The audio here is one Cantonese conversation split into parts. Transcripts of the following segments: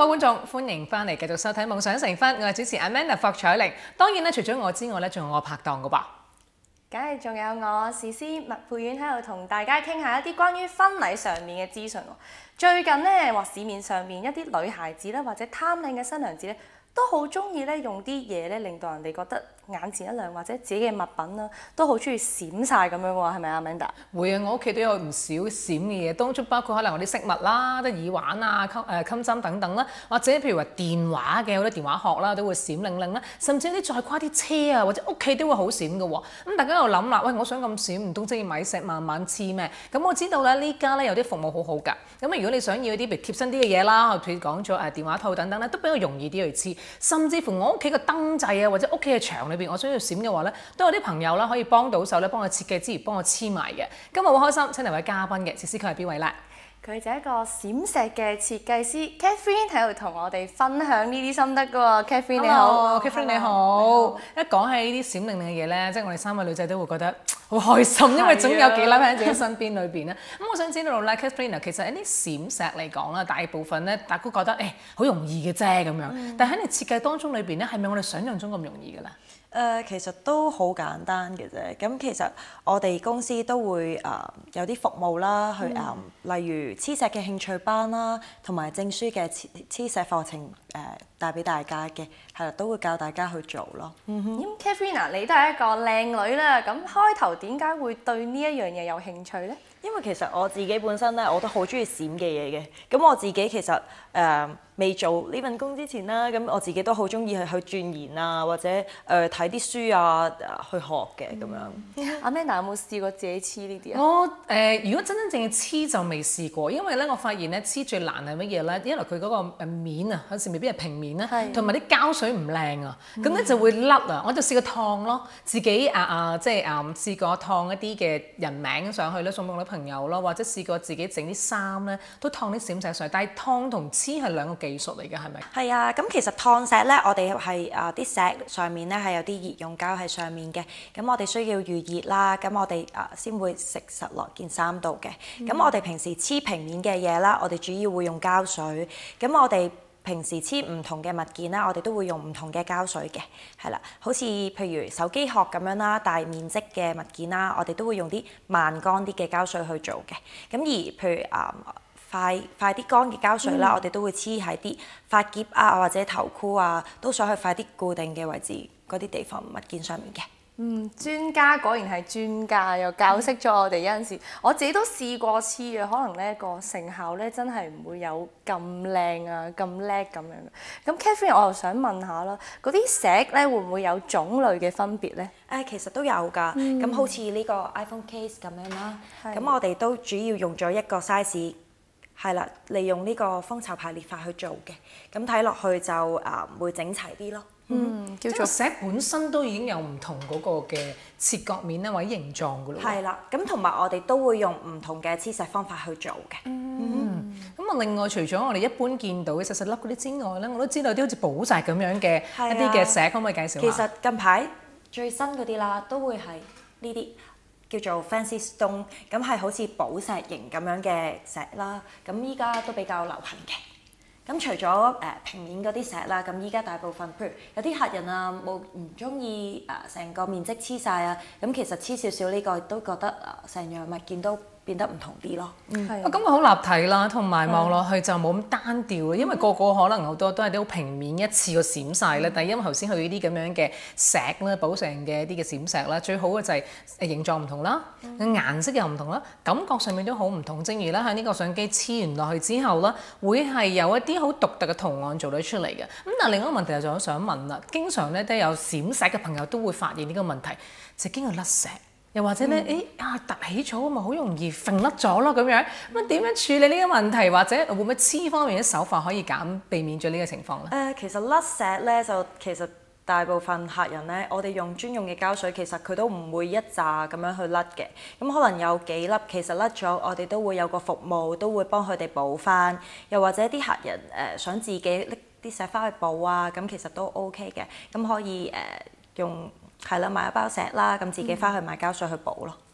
各位觀眾，歡迎翻嚟繼續收睇《夢想成婚》，我係主持 Amanda 霍彩玲。當然咧，除咗我之外咧，仲有我拍檔噶噃。 梗係仲有我時思麥佩婉喺度同大家傾下一啲關於婚禮上面嘅資訊喎。最近咧話市面上面一啲女孩子咧，或者貪靚嘅新娘子咧，都好中意咧用啲嘢咧，令到人哋覺得眼前一亮，或者自己嘅物品啦，都好中意閃晒咁樣喎，係咪啊 Amanda？ 會啊，我屋企都有唔少閃嘅嘢，當中包括可能我啲飾物啦、啲耳環啊、襟針等等啦，或者譬如話電話嘅好多電話殼啦，都會閃靈靈啦，甚至有啲再誇啲車啊，或者屋企都會好閃嘅喎。咁大家又諗啦，喂，我想咁閃，唔通真係買石慢慢黐咩？咁我知道咧，呢家咧有啲服務好好㗎。咁如果你想要啲譬如貼身啲嘅嘢啦，譬如講咗電話套等等咧，都比較容易啲去黐。甚至乎我屋企個燈掣啊，或者屋企嘅牆裏邊，我想要閃嘅話咧，都有啲朋友啦可以幫到手咧，幫我設計之餘幫我黐埋嘅。今日好開心，請嚟位嘉賓嘅，思佢係邊位咧？ 佢就係一個閃石嘅設計師 Catherine 喺度同我哋分享呢啲心得㗎喎。Catherine 你好 ，Catherine 你好。一講起呢啲閃靈靈嘅嘢咧，即係我哋3位女仔都會覺得好開心，因為總有幾粒喺自己身邊裏邊咧。咁我想知道咧 ，Catherine 其實一啲閃石嚟講啦，大部分咧大家都覺得好容易嘅啫咁樣，但喺你設計當中裏邊咧，係咪我哋想象中咁容易嘅咧？ 其實都好簡單嘅啫。咁其實我哋公司都會有啲服務啦，去例如黐石嘅興趣班啦，同埋證書嘅黐石課程帶俾大家嘅，係啦，都會教大家去做咯。 咁 Catherine 你都係一個靚女啦，咁開頭點解會對呢一樣嘢有興趣咧？ 因為其實我自己本身咧，我都好中意閃嘅嘢嘅。咁我自己其實未做呢份工之前啦，咁我自己都好中意去鑽研啊，或者睇啲書啊，去學嘅咁樣。 Amanda 有冇試過自己黐呢啲啊？ 我如果真真正正黐就未試過，因為咧我發現咧黐最難係乜嘢咧？因為佢嗰個面啊，有時未必係平面啦，同埋啲膠水唔靚啊，咁咧就會甩啊。我就試過燙咯，自己即係試過燙一啲嘅人名上去咧，送俾我啲朋友咯，或者試過自己整啲衫咧，都燙啲閃石上去。但係燙同黐係兩個技術嚟嘅，係咪？ 係啊，咁其實燙石咧，我哋係啲石上面咧係有啲熱溶膠喺上面嘅，咁我哋需要預熱啦，咁我哋先會食實落件衫度嘅。咁我哋平時黐平面嘅嘢啦，我哋主要會用膠水。咁我哋平時黐唔同嘅物件啦，我哋都會用唔同嘅膠水嘅，係啦，好似譬如手機殼咁樣啦，大面積嘅物件啦，我哋都會用啲慢乾啲嘅膠水去做嘅。咁而譬如快啲乾嘅膠水啦，我哋都會黐喺啲髮夾啊或者頭箍啊，都想去快啲固定嘅位置嗰啲地方物件上面嘅。 專家果然係專家，又教識咗我哋。有陣時我自己都試過黐嘅，可能呢個成效咧真係唔會有咁靚啊咁叻咁樣。咁 Catherine 我又想問下啦，嗰啲石咧會唔會有種類嘅分別咧？ 其實都有㗎。咁好似呢個 iPhone case 咁樣啦，咁我哋都主要用咗一個 size。係啦，利用呢個蜂巢排列法去做嘅，咁睇落去就會整齊啲咯。 叫做石本身都已經有唔同嗰個嘅切割面啦，或者形狀㗎咯。 係啦，咁同埋我哋都會用唔同嘅黐石方法去做嘅。 咁啊，另外除咗我哋一般見到嘅細細粒嗰啲之外咧，我都知道啲好似寶石咁樣嘅一啲嘅石，可唔可以介紹下？ 其實近排最新嗰啲啦，都會係呢啲。叫做 fancy stone， 咁係好似寶石型咁樣嘅石啦，咁依家都比較流行嘅。咁除咗平面嗰啲石啦，咁依家大部分，譬如有啲客人啊唔中意成個面積黐晒啊，咁其實黐少少呢個都覺得成樣物件都變得唔同啲咯。 咁佢好立體啦，同埋望落去就冇咁單調，因為個個可能好多都係啲好平面一次過閃晒啦。但係因為頭先佢呢啲咁樣嘅石啦，寶石嘅一啲嘅閃石啦，最好嘅就係形狀唔同啦，顏色又唔同啦，感覺上面都好唔同。正如咧喺呢個相機黐完落去之後啦，會係有一啲好獨特嘅圖案做到出嚟嘅。咁但係另一個問題就想問啦，經常咧都有閃石嘅朋友都會發現呢個問題，就經過甩石。又或者咧，凸起咗咪好容易揈甩咗咯咁樣。咁點樣處理呢個問題？或者會唔會黐方面嘅手法可以避免咗呢個情況咧？ 其實甩石咧就其實大部分客人咧，我哋用專用嘅膠水，其實佢都唔會一紮咁樣去甩嘅。咁可能有幾粒其實甩咗，我哋都會有個服務，都會幫佢哋補翻。又或者啲客人想自己拎啲石翻去補啊，咁其實都 OK 嘅。咁可以用。係啦，買一包石啦，咁自己翻去買膠水去補咯。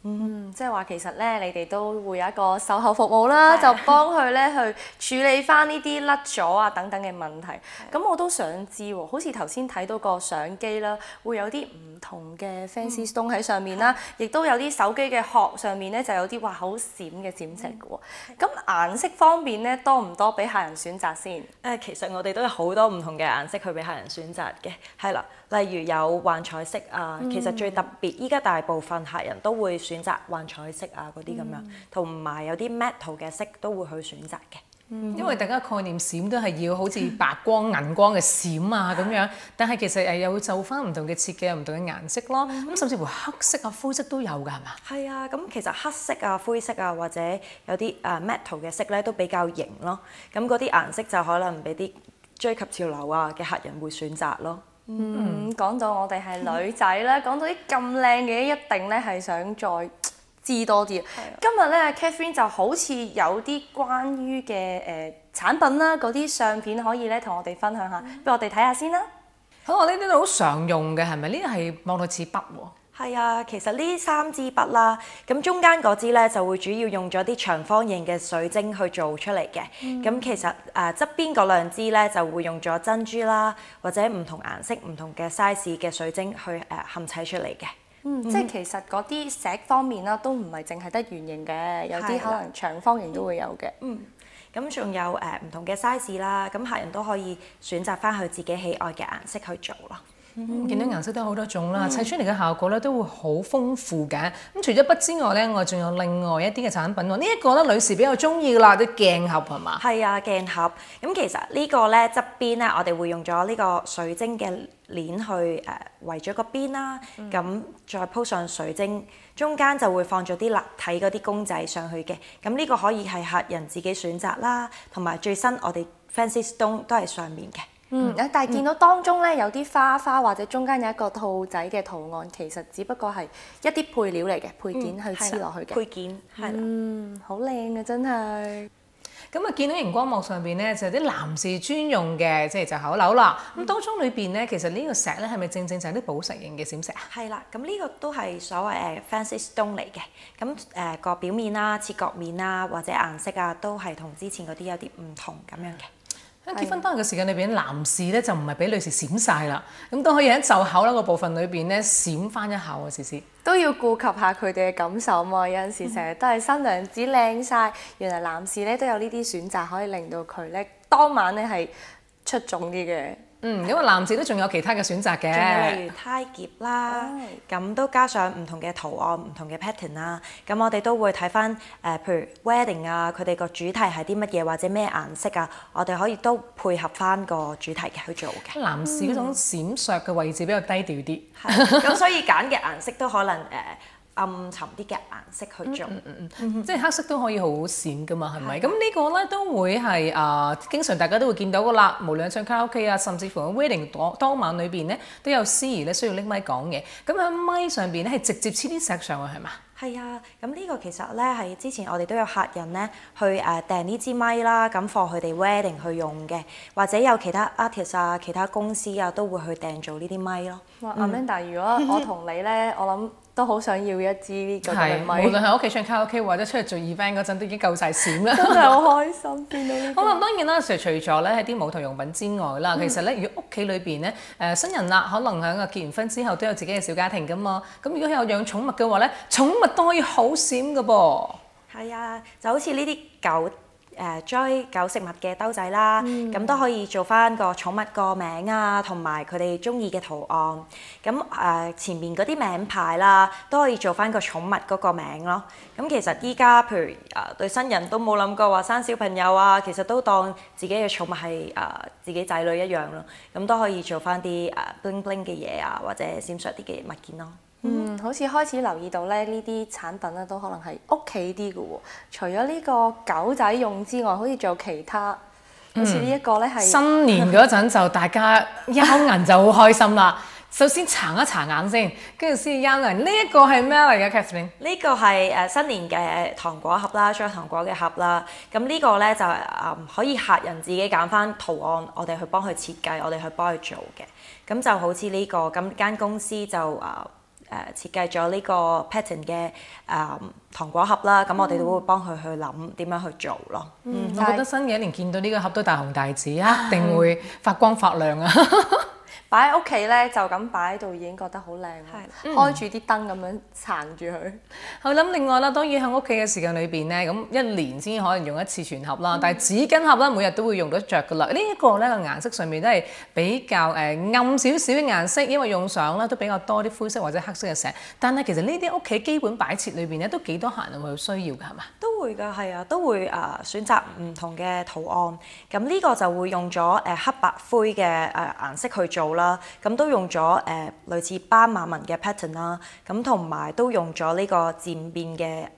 即係話其實咧，你哋都會有一個售後服務啦，就幫佢咧去處理翻呢啲甩咗啊等等嘅問題。咁我都想知喎，好似頭先睇到個相機啦，會有啲唔同嘅 fancy stone 喺上面啦，亦都有啲手機嘅殼上面咧就有啲哇好閃嘅閃石嘅喎。咁顏色方面咧多唔多俾客人選擇先？ 其實我哋都有好多唔同嘅顏色去俾客人選擇嘅，係啦，例如有幻彩色啊，其實最特別，依家大部分客人都會選擇幻彩色啊嗰啲咁樣，同埋有啲 metal 嘅色都會去選擇嘅。 因為大家概念閃都係要好似白光、銀光嘅閃啊咁樣，但係其實又會就翻唔同嘅設計、唔同嘅顏色咯。咁甚至乎黑色啊、灰色都有㗎，係嘛？ 係啊，咁其實黑色啊、灰色啊，或者有啲metal 嘅色咧都比較型咯。咁嗰啲顏色就可能俾啲追及潮流啊嘅客人會選擇咯。 講到我哋係女仔啦，講到啲咁靚嘅，一定咧係想再知多啲。今日咧 Catherine 就好似有啲關於嘅產品啦，嗰啲相片可以咧同我哋分享下，俾我哋睇下先啦。 好，我呢啲都好常用嘅，係咪？呢個係望落似筆喎。 係啊，其實呢3支筆啦，咁中間嗰支咧就會主要用咗啲長方形嘅水晶去做出嚟嘅。咁其實側邊嗰2支咧就會用咗珍珠啦，或者唔同顏色、唔同嘅 size 嘅水晶去嵌砌出嚟嘅。 即係其實嗰啲石方面啦，都唔係淨係得圓形嘅，有啲可能長方形都會有嘅。 咁仲有唔同嘅 size 啦，咁客人都可以選擇翻佢自己喜愛嘅顏色去做咯。 見到顏色都有好多種啦，砌出嚟嘅效果咧都會好豐富嘅。咁除咗筆之外咧，我仲有另外一啲嘅產品喎。呢一個咧，女士比較中意㗎啦，啲鏡盒係嘛？ 係啊，鏡盒。咁其實呢個咧側邊咧，我哋會用咗呢個水晶嘅鏈去圍咗個邊啦。咁再鋪上水晶，中間就會放咗啲立體嗰啲公仔上去嘅。咁呢個可以係客人自己選擇啦，同埋最新我哋 Fancy Stone 都係上面嘅。 但係見到當中咧有啲花或者中間有一個兔仔嘅圖案，其實只不過係一啲配料嚟嘅配件去黐落去嘅。 配件係啦。 好靚啊，真係。 咁啊，見到熒光幕上邊咧就係啲男士專用嘅，即係就口鈕啦。咁當中裏邊咧，其實呢個石咧係咪正正就係啲寶石型嘅閃石啊？ 係啦，咁呢個都係所謂fancy stone 嚟嘅。咁個表面啦、切割面啦或者顏色啊，都係同之前嗰啲有啲唔同咁樣嘅。 喺結婚當日嘅時間裏邊，男士咧就唔係俾女士閃晒啦，咁都可以喺袖口啦個部分裏邊咧閃翻一下喎，試試。 都要顧及下佢哋嘅感受嘛，有陣時成日都係新娘子靚晒，原來男士咧都有呢啲選擇，可以令到佢咧當晚咧係出眾啲嘅。 因為男士都仲有其他嘅選擇嘅， 仲有例如呔結啦，咁都加上唔同嘅圖案、唔同嘅 pattern 啦。咁我哋都會睇翻譬如 wedding 啊，佢哋個主題係啲乜嘢或者咩顏色啊，我哋可以都配合翻個主題嘅去做嘅。 男士嗰種閃爍嘅位置比較低調啲， 咁所以揀嘅顏色都可能暗沉啲嘅顏色去做， 即係黑色都可以好閃噶嘛，係咪？咁呢個咧都會係經常大家都會見到噶啦。無論唱卡拉 OK 啊，甚至乎喺 wedding 當晚裏邊咧，都有司儀咧需要拎咪講嘢。咁喺咪上邊咧係直接黐啲石上去係嘛？ 係啊，咁呢個其實咧係之前我哋都有客人咧去訂呢支咪啦，咁放佢哋 wedding 去用嘅，或者有其他 artist 啊、其他公司啊都會去訂做呢啲咪咯。 哇！Amanda，如果我同你咧，我諗都好想要一支呢個嘅咪。 無論喺屋企唱卡拉 OK 或者出去做 event 嗰陣，都已經夠晒閃啦。 真係好開心見到呢個。 好啦，當然啦，除咗咧係啲舞台用品之外啦，其實咧如果屋企裏邊咧新人啦，可能喺結完婚之後都有自己嘅小家庭噶嘛。咁如果有養寵物嘅話咧，寵物都可以好閃噶噃。 係啊，就好似呢啲狗追狗食物嘅兜仔啦，咁都可以做翻個寵物個名啊，同埋佢哋中意嘅圖案。咁前面嗰啲名牌啦，都可以做翻個寵物嗰個名咯。咁其實依家譬如對新人都冇諗過話生小朋友啊，其實都當自己嘅寵物係自己仔女一樣咯。咁都可以做翻啲bling bling 嘅嘢啊，或者閃爍啲嘅物件咯。 好似開始留意到咧，呢啲產品咧都可能係屋企啲嘅喎。除咗呢個狗仔用之外，好似仲有其他，好似呢一個咧係新年嗰陣就大家摳銀就好開心啦。首先搽一搽眼先，跟住先摳銀。呢一個係咩嚟嘅 Catherine？ 呢個係新年嘅糖果盒啦，裝糖果嘅盒啦。咁呢個咧就可以客人自己揀翻圖案，我哋去幫佢設計，我哋去幫佢做嘅。咁就好似呢個咁間公司就設計咗呢個 pattern 嘅糖果盒啦，咁我哋都會幫佢去諗點樣去做咯。 我覺得新嘅一年見到呢個盒都大紅大紫，一定會發光發亮啊！ 擺喺屋企咧，就咁擺喺度已經覺得好靚啦，開住啲燈咁樣撐住佢。 好，咁另外啦，當然喺屋企嘅時間裏邊咧，咁一年先可能用一次全盒啦，但係紙巾盒咧每日都會用得着噶啦。呢一個咧個顏色上面都係比較暗少少嘅顏色，因為用上咧都比較多啲灰色或者黑色嘅石。但係其實呢啲屋企基本擺設裏邊咧都幾多客人會有需要㗎，係嘛？ 都會㗎，係啊，都會選擇唔同嘅圖案。咁呢個就會用咗黑白灰嘅顏色去做啦。咁都用咗類似斑馬紋嘅 pattern 啦。咁同埋都用咗呢個漸變嘅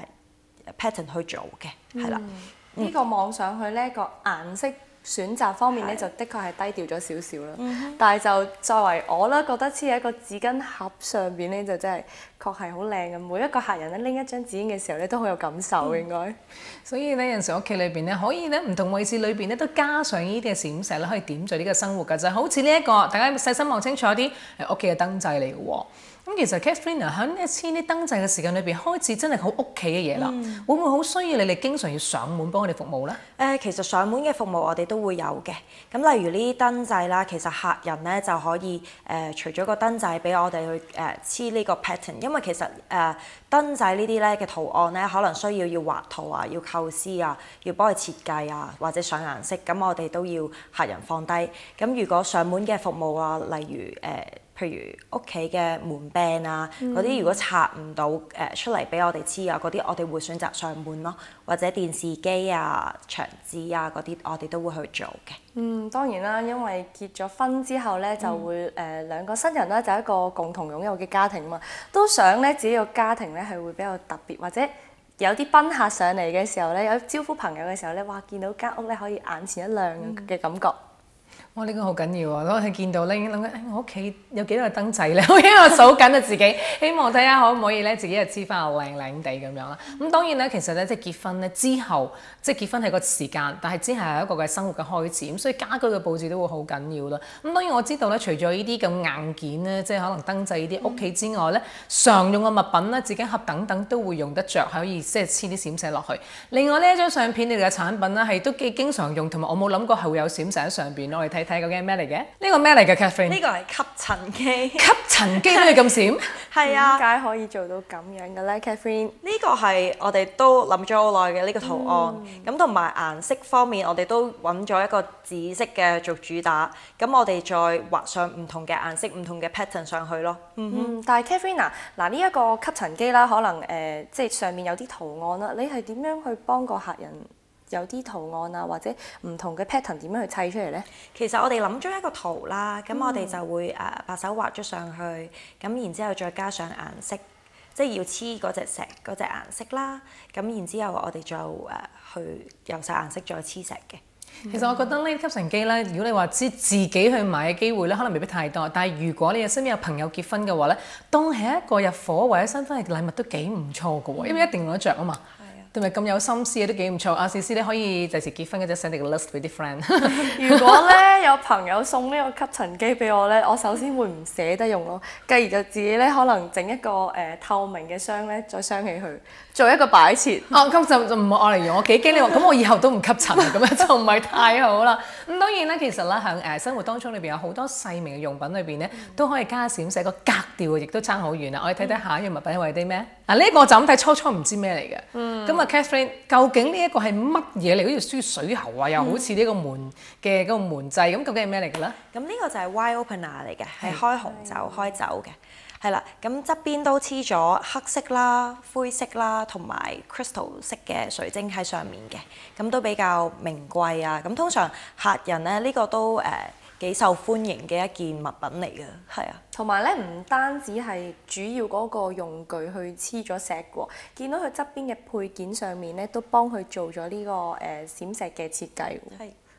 pattern 去做嘅，係啦。 呢個望上去呢個顏色選擇方面咧，就的確係低調咗少少啦。但係就作為我啦，覺得黐喺個紙巾盒上邊咧，就真係確係好靚嘅。每一個客人咧拎一張紙巾嘅時候咧，都好有感受應該。 所以咧有陣時屋企裏邊咧，可以咧唔同位置裏邊咧都加上呢啲嘅閃石咧，可以點綴呢個生活㗎。就係好似呢一個，大家細心望清楚啲屋企嘅燈掣嚟嘅喎。咁其實 Catherine 喺呢黐啲燈掣嘅時間裏邊，開始真係好屋企嘅嘢啦。會唔會好需要你哋經常要上門幫我哋服務咧？ 其實上門嘅服務我哋都會有嘅。咁例如呢啲燈掣啦，其實客人咧就可以除咗個燈掣俾我哋去黐呢個 pattern，因為其實燈掣呢啲咧嘅圖案咧，可能需要畫圖啊，要構思啊，要幫佢設計啊，或者上顏色，咁我哋都要客人放低。咁如果上門嘅服務啊，例如譬如屋企嘅門柄啊，嗰啲如果拆唔到出嚟俾我哋黐啊，嗰啲我哋會選擇上門咯，或者電視機啊、牆紙啊嗰啲，我哋都會去做嘅。 當然啦，因為結咗婚之後咧，就會兩個新人啦，就一個共同擁有嘅家庭嘛，都想咧自己個家庭咧係會比較特別，或者有啲賓客上嚟嘅時候咧，有招呼朋友嘅時候咧，哇！見到間屋咧可以眼前一亮嘅感覺。 哇！呢個好緊要啊！當佢見到咧，已經諗緊，我屋企有幾多個燈掣咧？我已經數緊啊自己，希望睇下可唔可以咧，自己又黐翻個靚靚地咁樣啦。咁當然咧，其實咧，即係結婚咧之後，即係結婚係個時間，但係只係一個嘅生活嘅開始。咁所以家居嘅佈置都會好緊要啦。咁當然我知道咧，除咗呢啲咁硬件咧，即係可能燈掣呢啲屋企之外咧，常用嘅物品咧，紙巾盒等等都會用得着，可以即係黐啲閃石落去。另外呢一張相片，你哋嘅產品咧係都幾經常用，同埋我冇諗過係會有閃石喺上邊。我哋睇睇究竟係咩嚟嘅？呢個咩嚟嘅 Catherine？ 呢個係吸塵機。 吸塵機都要咁閃？ 係啊。 點解可以做到咁樣嘅咧 Catherine？ 呢個係我哋都諗咗好耐嘅呢個圖案。咁同埋顏色方面，我哋都揾咗一個紫色嘅做主打。咁我哋再畫上唔同嘅顏色、唔同嘅 pattern 上去咯。 但係 Catherine 嗱呢一個吸塵機啦，可能即係上面有啲圖案啦，你係點樣去幫個客人有啲圖案啊，或者唔同嘅 pattern 點樣去砌出嚟咧？ 其實我哋諗咗一個圖啦，咁我哋就會把手畫咗上去，咁然之後再加上顏色，即係要黐嗰隻石嗰隻顏色啦。咁然之後我哋就去有晒顏色再黐石嘅。 其實我覺得呢吸塵機咧，如果你話自己去買嘅機會咧，可能未必太多。但係如果你身邊有朋友結婚嘅話咧，當係一個入伙或者新婚嘅禮物都幾唔錯嘅喎，因為一定用得着啊嘛。同埋咁有心思嘅都幾唔錯。阿思思你可以第時結婚嗰陣 send 你個 list 俾啲 friend。 如果咧有朋友送呢個吸塵機俾我咧，我首先會唔捨得用咯，繼而就自己咧可能整一個透明嘅箱咧，再鑲起佢，做一個擺設。 咁就唔好愛嚟用，我幾驚你話咁我以後都唔吸塵啊，咁樣就唔係太好啦。咁當然咧，其實咧喺生活當中裏邊有好多細微嘅用品裏邊咧，都可以加閃石，個格調亦都差好遠啦。我哋睇睇下一樣物品係啲咩？嗱呢一個我就咁睇初唔知咩嚟嘅。咁啊 Catherine， 究竟呢一個係乜嘢嚟？好似輸水喉啊，又好似呢個門嘅嗰個門掣，咁究竟係咩嚟嘅咧？ 咁呢個就係 wine opener 嚟嘅，係開紅酒、開酒嘅，係啦。咁側邊都黐咗黑色啦、灰色啦，同埋 crystal 色嘅水晶喺上面嘅，咁都比較名貴啊。咁通常客人咧呢個都幾受歡迎嘅一件物品嚟嘅，係啊。 同埋咧，唔單止係主要嗰個用具去黐咗石喎，見到佢側邊嘅配件上面咧，都幫佢做咗呢個閃石嘅設計喎。 係。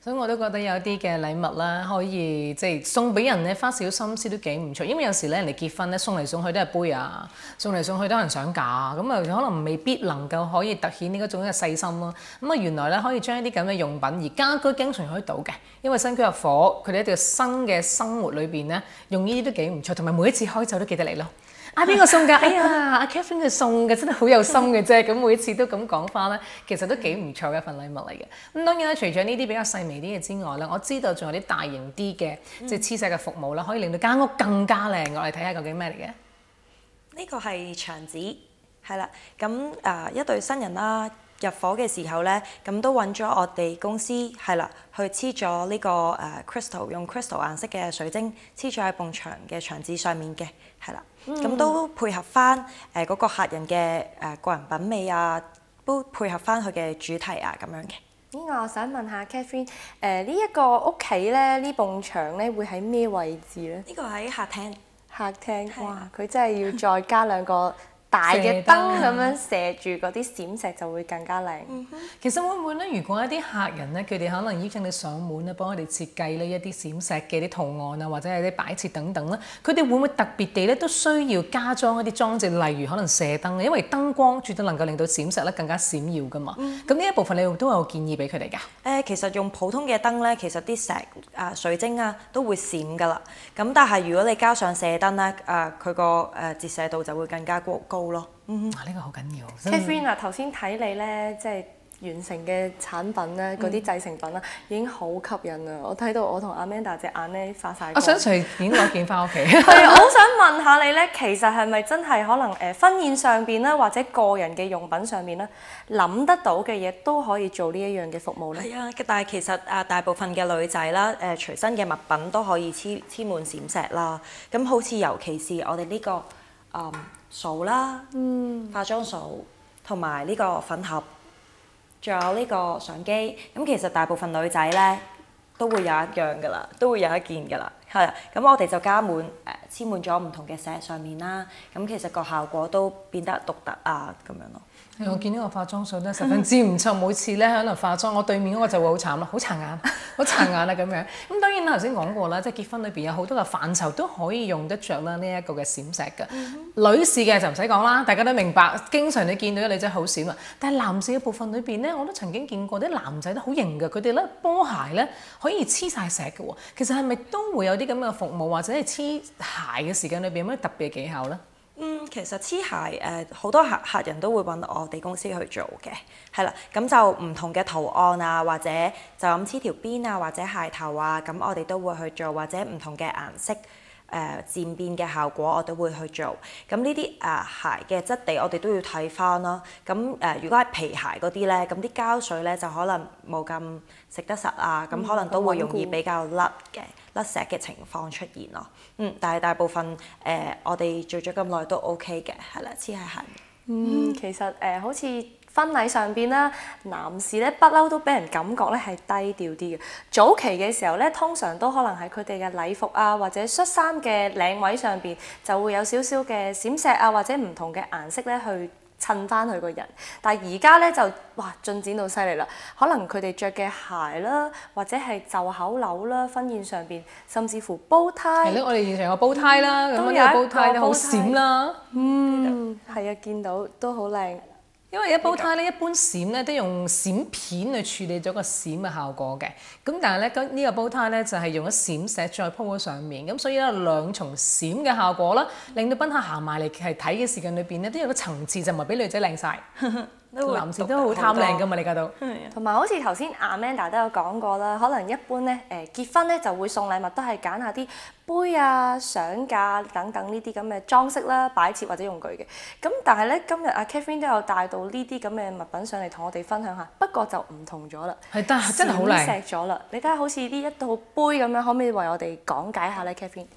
所以我都覺得有啲嘅禮物啦，可以即係送俾人咧，花少心思都幾唔錯。因為有時咧人哋結婚咧送嚟送去都係杯啊，送嚟送去都有人想嫁，咁啊可能未必能夠可以突顯呢一種嘅細心咯。咁啊原來咧可以將一啲咁嘅用品而家居經常可以到嘅，因為新居入伙，佢哋一條新嘅生活裏邊咧用呢啲都幾唔錯，同埋每一次開酒都記得嚟咯。邊個送㗎？哎呀，阿 Catherine 佢送嘅，真係好有心嘅啫。咁每一次都咁講翻咧，其實都幾唔錯嘅一份禮物嚟嘅。咁當然啦，除咗呢啲比較細微啲嘅之外咧，我知道仲有啲大型啲嘅即係黐石嘅服務啦，可以令到間屋更加靚。我哋睇下究竟咩嚟嘅？ 呢個係牆紙，係啦。咁一對新人啦，入伙嘅時候咧，咁都揾咗我哋公司係啦，去黐咗呢個crystal， 用 crystal 顏色嘅水晶黐咗喺埲牆嘅牆紙上面嘅，係啦。咁都配合翻嗰個客人嘅個人品味啊，都配合翻佢嘅主題啊咁樣嘅。 呢個我想問下 Catherine， 呢一個屋企咧，呢埲牆咧會喺咩位置咧？ 呢個喺客廳。 客廳，哇！佢真係要再加兩個大嘅燈咁樣射住嗰啲閃石就會更加靚。 其實會唔會咧？如果一啲客人咧，佢哋可能邀請你上門咧，幫佢哋設計呢一啲閃石嘅啲圖案啊，或者係啲擺設等等咧，佢哋會唔會特別地咧都需要加裝一啲裝置，例如可能射燈，因為燈光絕對能夠令到閃石咧更加閃耀噶嘛。咁呢一部分你都有建議俾佢哋㗎？ 其實用普通嘅燈咧，其實啲石水晶啊都會閃㗎啦。咁但係如果你加上射燈咧，佢個折射度就會更加高咯。 呢個好緊要。 Catherine 啊，頭先睇你咧，即係完成嘅產品咧，嗰啲製成品啦，已經好吸引啊！我睇到我同 Amanda 隻眼咧發晒光。 我想隨便攞件翻屋企。 係啊，我好想問下你咧，其實係咪真係可能婚宴上邊咧，或者個人嘅用品上面咧，諗得到嘅嘢都可以做呢一樣嘅服務咧？ 係啊，但係其實大部分嘅女仔啦，隨身嘅物品都可以黐滿閃石啦。咁好似尤其是我哋呢個掃啦，化妝掃同埋呢個粉盒，仲有呢個相機。咁其實大部分女仔咧都會有一樣噶啦，都會有一件噶啦，係啊。咁我哋就加滿黐滿咗唔同嘅石上面啦。咁其實個效果都變得獨特啊，咁樣咯。 我見呢個化妝掃咧十分之唔錯，每次咧可能化妝，我對面嗰個就會好慘啦，好殘眼，好殘眼啊咁樣。咁當然啦，頭先講過啦，即係結婚裏邊有好多嘅範疇都可以用得着啦呢一個嘅閃石嘅。女士嘅就唔使講啦，大家都明白，經常你見到啲女仔好閃啊。但係男士嘅部分裏邊咧，我都曾經見過啲男仔都好型嘅，佢哋咧波鞋咧可以黐晒石嘅喎。其實係咪都會有啲咁嘅服務，或者係黐鞋嘅時間裏邊有咩特別嘅技巧咧？ 其實黐鞋好多客人都會揾我哋公司去做嘅，係啦，咁就唔同嘅圖案啊，或者就咁黐條邊啊，或者鞋頭啊，咁我哋都會去做，或者唔同嘅顏色漸變嘅效果我都會去做。咁呢啲鞋嘅質地我哋都要睇翻咯。咁如果係皮鞋嗰啲咧，咁啲膠水咧就可能冇咁食得實啊，咁可能都會容易比較甩石嘅情況出現咯。但係大部分我哋做咗咁耐都 OK 嘅，係啦，黐喺鞋面。 其實好似婚禮上邊啦，男士咧不嬲都俾人感覺咧係低調啲嘅。早期嘅時候咧，通常都可能喺佢哋嘅禮服啊，或者恤衫嘅領位上邊就會有少少嘅閃石啊，或者唔同嘅顏色咧去襯翻佢個人。但係而家咧就哇進展到犀利啦，可能佢哋着嘅鞋啦，或者係袖口鈕啦，婚宴上邊甚至乎煲呔。 係咯，我哋現場有煲呔啦，咁呢個煲呔咧好閃啦。 係啊，見到都好靚。 因為一煲呔咧，一般閃咧都用閃片去處理咗個閃嘅效果嘅，咁但係咧呢個煲呔咧就係用咗閃石再鋪喺上面，咁所以咧兩重閃嘅效果啦，令到賓客行埋嚟係睇嘅時間裏邊咧都有個層次，就唔係俾女仔靚晒。男士都好貪靚噶嘛，你家都。 同埋好似頭先 Amanda 都有講過啦，可能一般咧結婚咧就會送禮物都係揀下啲杯啊、相架等等呢啲咁嘅裝飾啦、擺設或者用具嘅。咁但係咧今日阿 Catherine 都有帶到呢啲咁嘅物品上嚟同我哋分享下，不過就唔同咗啦。 係，但係真係好靚。 閃石咗啦！你睇下好似呢一套杯咁樣，可唔可以為我哋講解下咧 Catherine？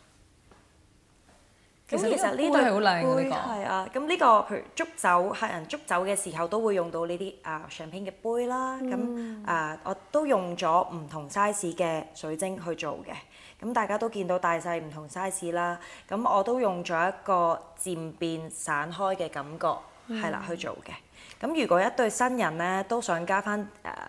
咁其實呢對係好靚嘅呢個。 係啊，咁呢個譬如祝酒，客人祝酒嘅時候都會用到呢啲champagne嘅杯啦。咁我都用咗唔同 size 嘅水晶去做嘅。咁大家都見到大細唔同 size 啦。咁我都用咗一個漸變散開嘅感覺係啦去做嘅。咁如果一對新人咧都想加翻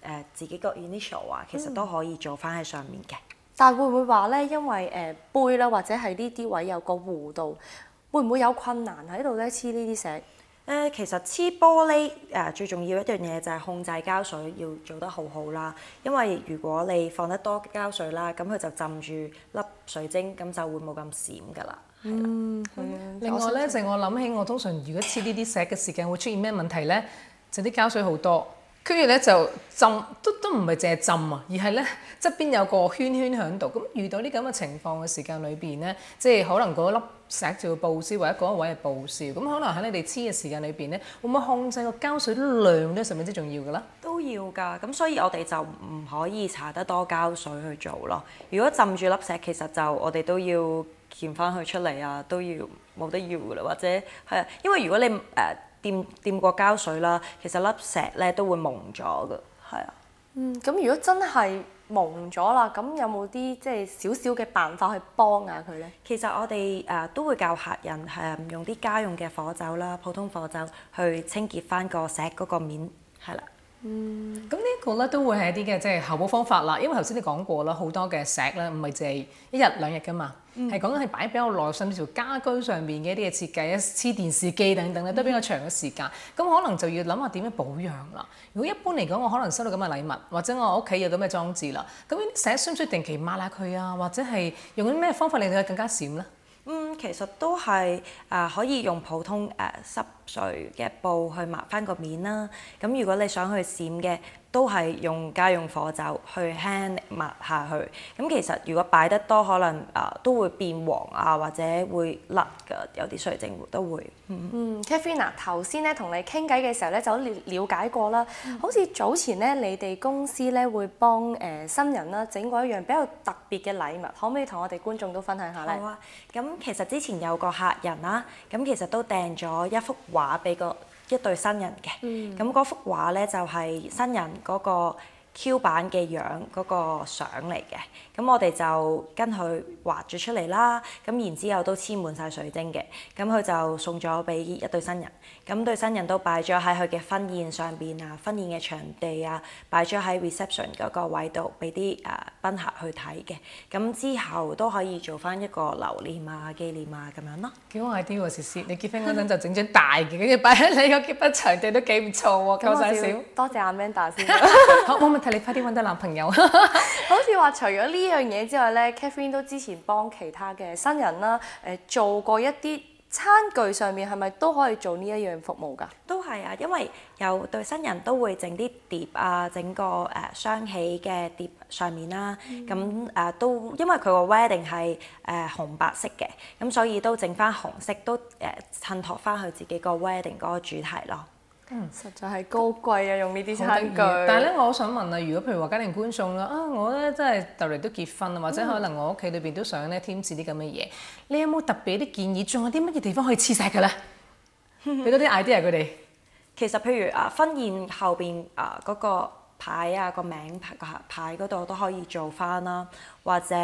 自己個 initial 啊，其實都可以做翻喺上面嘅。 但係會唔會話咧，因為杯啦或者係呢啲位有個弧度，會唔會有困難喺度咧黐呢啲石？ 其實黐玻璃最重要一樣嘢就係控制膠水要做得好好啦，因為如果你放得多膠水啦，咁佢就浸住粒水晶，咁就會冇咁閃㗎啦。 另外咧，就我諗起我通常如果黐呢啲石嘅時間會出現咩問題咧？就啲膠水好多，跟住咧就浸都唔係淨係浸啊，而係咧側邊有個圈圈喺度。咁遇到啲咁嘅情況嘅時間裏邊咧，即係可能嗰粒石就要報銷，或者嗰一位係報銷。咁可能喺你哋黐嘅時間裏邊咧，會唔會控制個膠水量都十分之重要㗎啦？ 都要㗎，咁所以我哋就唔可以搽得多膠水去做咯。如果浸住粒石，其實就我哋都要鉗翻佢出嚟啊，都要冇得要㗎啦，或者係啊，因為如果你掂過膠水啦，其實粒石咧都會蒙咗㗎，係啊。 咁如果真係蒙咗啦，咁有冇啲即係少少嘅辦法去幫下佢咧？ 其實我哋都會教客人用啲家用嘅火酒啦，普通火酒去清潔翻個石嗰個面，係啦。 咁呢個咧都會係一啲嘅即係後補方法啦。因為頭先你講過啦，好多嘅石咧唔係淨係一日兩日㗎嘛，係講緊係擺比較耐，甚至乎家居上面嘅一啲嘅設計，黐電視機等等咧都比較長嘅時間。咁可能就要諗下點樣保養啦。如果一般嚟講，我可能收到咁嘅禮物，或者我屋企有咁嘅裝置啦，咁呢啲石需唔需要定期抹下佢啊？或者係用啲咩方法令到佢更加閃咧？ 其實都係可以用普通濕水嘅布去抹翻個面啦。咁如果你想去閃嘅，都係用家用火酒去輕力抹下去。咁其實如果擺得多，可能都會變黃啊，或者會甩㗎。有啲水晶都會。 Catherine 頭先咧同你傾偈嘅時候咧就了解過啦，好似早前咧你哋公司咧會幫新人啦整過一樣比較特別嘅禮物，可唔可以同我哋觀眾都分享下咧？ 好啊，咁其實之前有個客人啦，咁其實都訂咗一幅畫俾一對新人嘅，咁嗰幅畫咧就係新人嗰個 Q 版嘅樣嗰個相嚟嘅，咁我哋就跟佢畫咗出嚟啦，咁然之後都黐滿晒水晶嘅，咁佢就送咗俾一對新人，咁對新人都擺咗喺佢嘅婚宴上邊啊，婚宴嘅場地啊，擺咗喺 reception 嗰個位度俾啲賓客去睇嘅，咁之後都可以做翻一個留念啊、紀念啊咁樣咯。 幾好 idea 喎，詩詩！你結婚嗰陣就整張大嘅，跟住擺喺你個結婚場地都幾唔錯喎，夠晒少。 多謝阿 Amanda 先。 好，冇問題，你快啲揾到男朋友。 好似話除咗呢樣嘢之外咧，Catherine 都之前幫其他嘅新人啦，做過一啲餐具上面係咪都可以做呢一樣服務㗎？ 都係啊，因為有對新人都會整啲碟啊，整個雙喜嘅碟上面啦。咁都因為佢個 wedding 係紅白色嘅，咁所以都整翻紅色，都襯托翻佢自己個 wedding 嗰個主題咯。 實在係高貴啊！用呢啲餐具。 但係咧，我想問啊，如果譬如話家庭觀眾啦，我咧真係就嚟都結婚啊，或者可能我屋企裏邊都想咧添置啲咁嘅嘢，你有冇特別啲建議？仲有啲乜嘢地方可以黐石嘅咧？俾多啲 idea 佢哋。 其實譬如婚宴後邊嗰個牌啊，個名牌嗰度都可以做翻啦，或者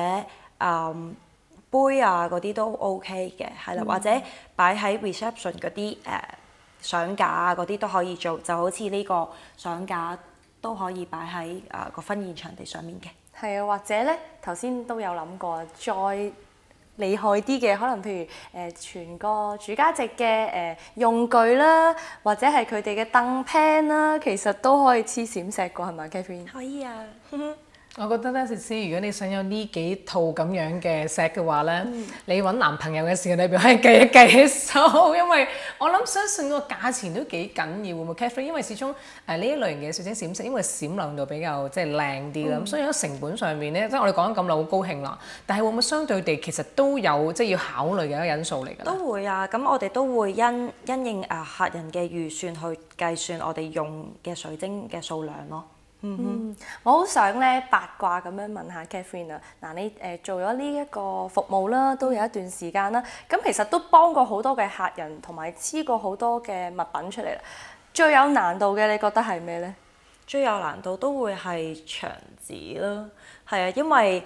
杯啊嗰啲都 OK 嘅，係啦，或者擺喺 reception 嗰啲相架啊嗰啲都可以做，就好似呢個相架都可以擺喺個婚宴場地上面嘅。 係啊，或者咧頭先都有諗過，再厲害啲嘅，可能譬如全個主家席嘅用具啦，或者係佢哋嘅凳 pan 啦，其實都可以黐閃石個，係咪 Catherine？ 可以啊。 我覺得咧，詩詩，如果你想有呢幾套咁樣嘅石嘅話咧，你揾男朋友嘅時間裏邊可以計一計數，因為我諗相信個價錢都幾緊要，會唔會 Catherine？因為始終呢一類型嘅水晶閃石，因為閃亮度比較即係靚啲啦，咁所以喺成本上面咧，即係我哋講緊咁耐好高興啦，但係會唔會相對地其實都有即係要考慮嘅一個因素嚟㗎？ 都會啊，咁我哋都會因應客人嘅預算去計算我哋用嘅水晶嘅數量咯。 我好想咧八卦咁樣問下 Catherine 啊，嗱你做咗呢一個服務啦，都有一段時間啦，咁其實都幫過好多嘅客人，同埋黐過好多嘅物品出嚟啦。最有難度嘅，你覺得係咩咧？ 最有難度都會係牆紙啦，係啊，因為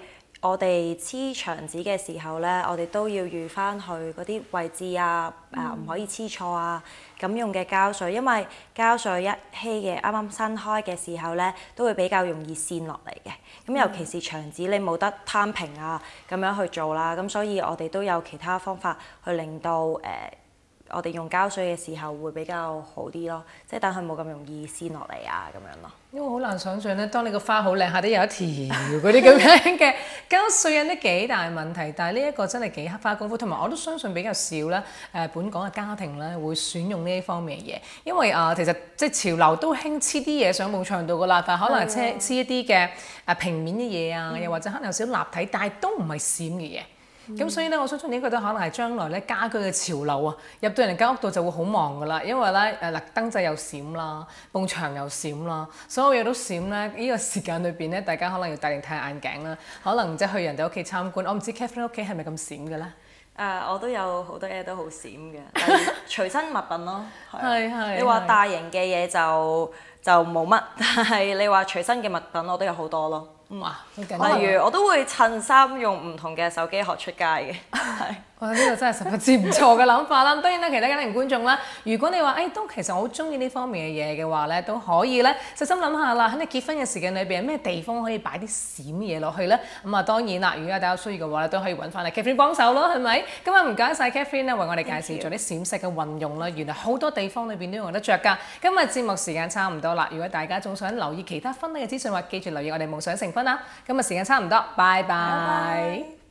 我哋黐牆紙嘅時候咧，我哋都要預翻去嗰啲位置啊，唔可以黐錯啊。咁用嘅膠水，因為膠水一稀嘅啱啱新開嘅時候咧，都會比較容易跣落嚟嘅。咁尤其是牆紙，你冇得攤平啊，咁樣去做啦。咁所以我哋都有其他方法去令到我哋用膠水嘅時候會比較好啲咯，即係等佢冇咁容易跣落嚟啊咁樣咯。 因為好難想像咧，當你個花好靚，下底有一條嗰啲咁樣嘅膠水印都幾大問題。但係呢一個真係幾花功夫，同埋我都相信比較少咧本港嘅家庭咧會選用呢一方面嘅嘢，因為其實即係潮流都興黐啲嘢上幕牆度噶啦，但係可能黐一啲嘅平面嘅嘢啊，又或者可能有少少立體，但係都唔係閃嘅嘢。咁所以咧，我相信呢個都可能係將來咧家居嘅潮流啊，入到人哋間屋度就會好忙噶啦，因為咧燈掣又閃啦，埲牆又閃啦，所有嘢都閃咧。呢個時間裏邊咧，大家可能要戴定太陽眼鏡啦，可能即係去人哋屋企參觀。我唔知 Catherine 屋企係咪咁閃嘅咧？ 我都有好多嘢都好閃嘅，例如隨身物品咯。 係你話大型嘅嘢就冇乜，但係你話隨身嘅物品我都有好多咯。 哇，好緊要！ 例如我都會襯衫用唔同嘅手機殼出街嘅，係。 哇！呢個真係十分之唔錯嘅諗法啦。當然啦，其他家庭觀眾啦，如果你話都其實我好中意呢方面嘅嘢嘅話咧，都可以咧細心諗下啦。喺你結婚嘅時間裏邊，有咩地方可以擺啲閃嘢落去咧？咁啊，當然啦，如果大家有需要嘅話咧，都可以揾翻嚟 Catherine 幫手咯，係咪？今日唔該晒 Catherine 咧，為我哋介紹咗啲閃色嘅運用啦。原來好多地方裏邊都用得着㗎。今日節目時間差唔多啦。如果大家仲想留意其他婚禮嘅資訊，話記住留意我哋夢想成婚啦。今日時間差唔多，拜拜。